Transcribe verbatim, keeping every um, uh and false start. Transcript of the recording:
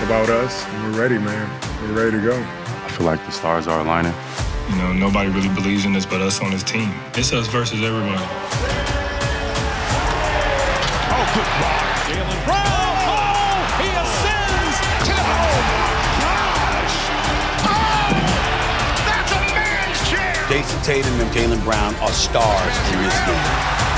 about us, and we're ready, man. We're ready to go. I feel like the stars are aligning. You know, nobody really believes in us but us on this team. It's us versus everybody. Oh, good block. Jaylen Brown. Oh, he ascends to the. Oh, my gosh. Oh, that's a man's chair. Jason Tatum and Jaylen Brown are stars in this game.